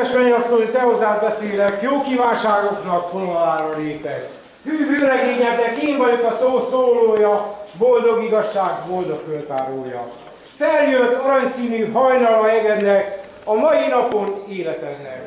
Kedves mennyasszony, te hozzád beszélek, jó kívánságoknak vonalára lépek. Hű vőlegényednek én vagyok a szó szólója, boldog igazság, boldog föltárója. Feljött aranyszínű hajnala egednek, a mai napon életednek.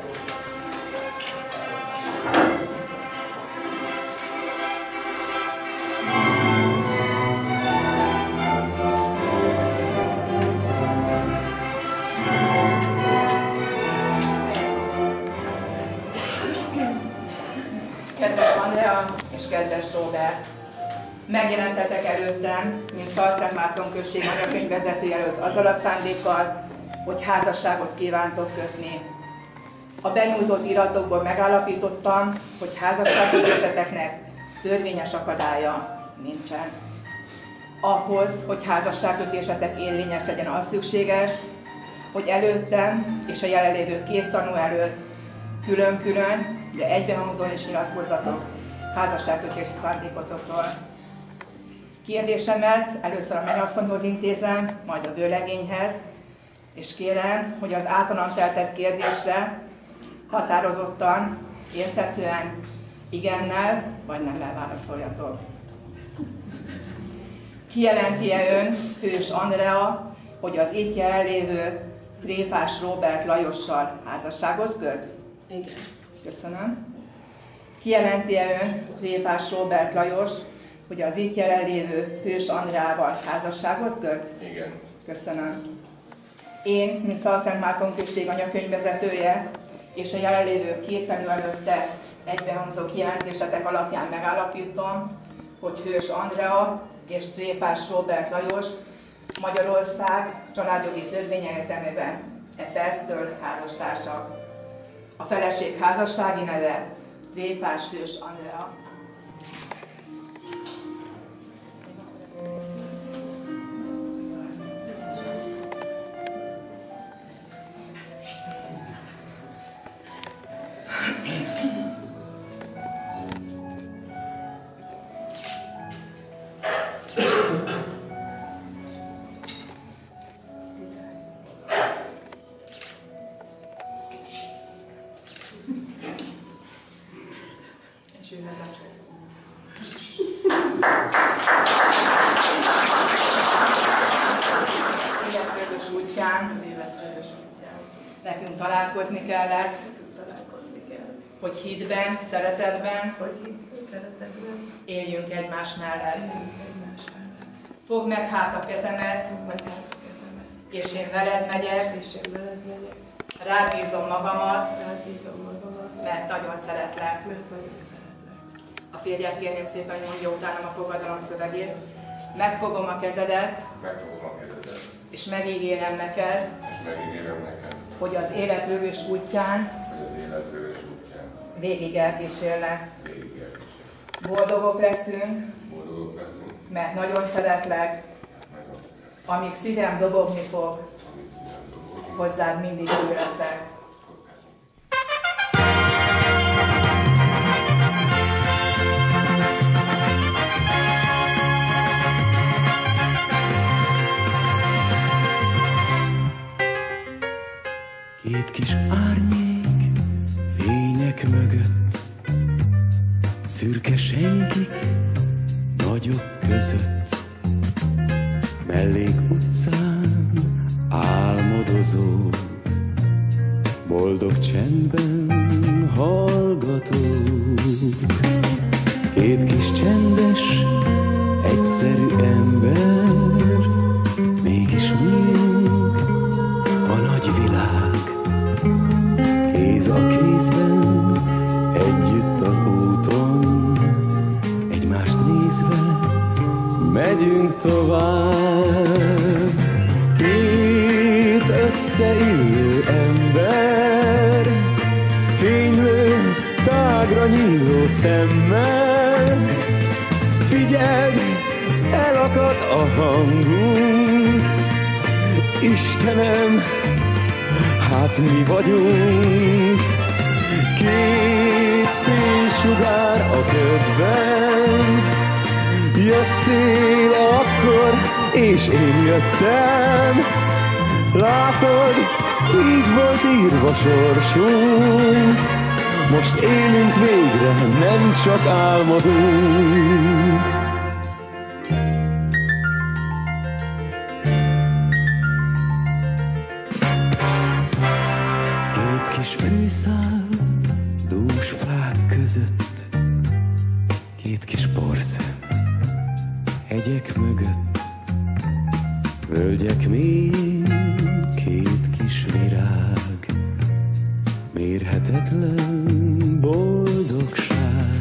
Kedves Andrea és kedves Robert! Megjelentetek előttem, mint Szalszentmárton község anyakönyvvezető előtt azzal a szándékkal, hogy házasságot kívántok kötni. A benyújtott iratokból megállapítottam, hogy házasságkötéseteknek törvényes akadálya nincsen. Ahhoz, hogy házasságkötésetek érvényes legyen, az szükséges, hogy előttem és a jelenlévő két tanú előtt külön-külön, de egybehangzóan is nyilatkozzatok házasságkötési szándékotokról. Kérdésemet először a mennyasszonyhoz intézem, majd a vőlegényhez, és kérem, hogy az általam feltett kérdésre határozottan, érthetően, igennel vagy nemmel válaszoljatok. Kijelenti-e ön, Hős Andrea, hogy az itt jelenlévő Tréfás Róbert Lajossal házasságot köt? Igen. Köszönöm. Kijelenti-e ön, Tréfás Róbert Lajos, hogy az itt jelenlévő Hős Andreával házasságot köt? Igen. Köszönöm. Én, mint Szalszentmárton község anyakönyvvezetője, és a jelenlévő két tanú előtte egybehangzó kijelentésetek alapján megállapítom, hogy Hős Andrea és Tréfás Róbert Lajos Magyarország családjogi törvénye értelmében e perctől házastársak. A feleség házassági neve Tréfás Hős Andrea. Nekünk találkozni kellett, hogy hitben, szeretetben, éljünk egymás mellett. Fogd meg hát a kezemet, és én veled megyek, rád bízom magamat, mert nagyon szeretlek. A férjet kérném szépen, hogy mondja utánam a fogadalom szövegét. Megfogom a kezedet, és megígérem neked, hogy az élet rögös útján végig elkísérlek. Boldogok leszünk, mert nagyon szeretlek, amíg szívem dobogni fog, hozzád mindig hű leszek. Két kis árnyék fények mögött, szürke senkik nagyok között, mellék utcán álmodozó, boldog csendben hallgató. Két kis csendes, egyszerű ember, mégis miénk a nagy világ. Kéz a kézben, együtt az úton, egymást nézve megyünk tovább. Két összeillő ember, fénylő, tágra nyíló szemmel. Figyeld, elakad a hangunk, Istenem, hát mi vagyunk. Két fénysugár a ködben, jöttél akkor, és én jöttem. Látod, így volt írva sorsunk, most élünk végre, nem csak álmodunk. Két kis fűszál, dús fák között, két kis porszem, hegyek mögött, völgyek mélyén, két kis virág, mérhetetlen boldogság.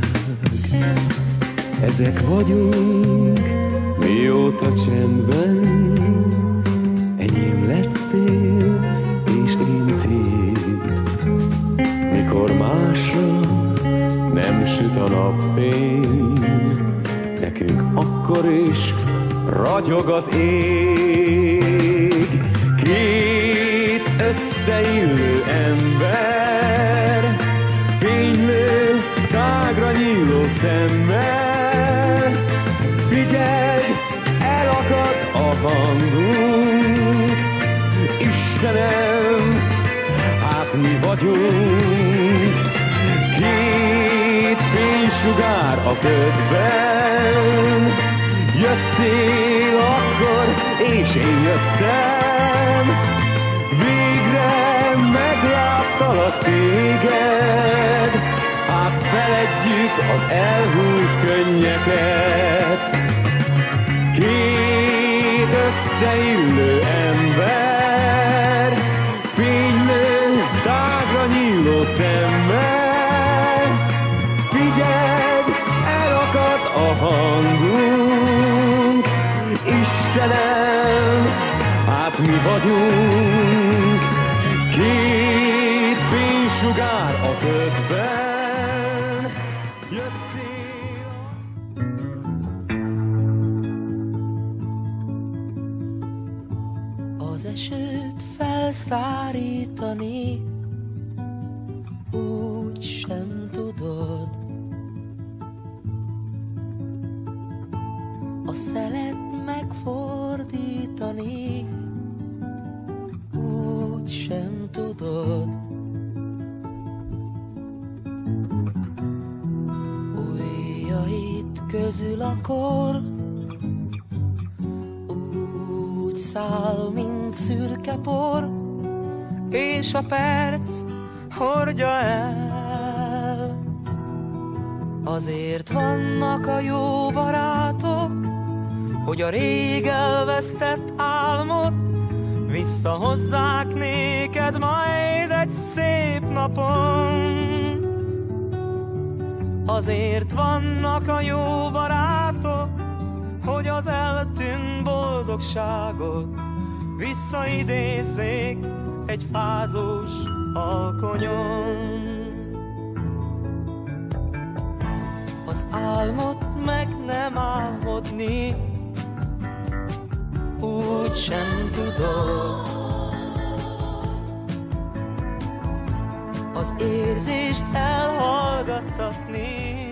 Ezek vagyunk, mióta csendben enyém lettél, és én tiéd. Mikor másra nem süt a napfény, nekünk akkor is ragyog az ég. Két összeillő ember, fénylő, tágra nyíló szemmel. Figyelj, elakad a hangunk, Istenem, hát mi vagyunk. Két fénysugár a ködben, jöttél akkor, és én jöttem. Végre megláttalak téged, hát feledjük az elhúlt könnyeket. Két összeillő ember, fénylő, tágra nyíló szemmel. Figyeld, elakad a hangunk, Istenem, hát mi vagyunk. Két fénysugár a ködben, jöttél. Az esőt felszárítani úgy sem tudod, a szelet megfordítani úgy sem tudod. Ujjaid közül a kor úgy száll, mint szürke por, és a perc hordja el. Azért vannak a jó barátok, hogy a rég elvesztett álmot visszahozzák néked majd egy szép napon. Azért vannak a jó barátok, hogy az eltűnt boldogságot visszaidézzék egy fázós alkonyon. Az álmot meg nem álmodni úgy sem tudod, az érzést elhallgattatni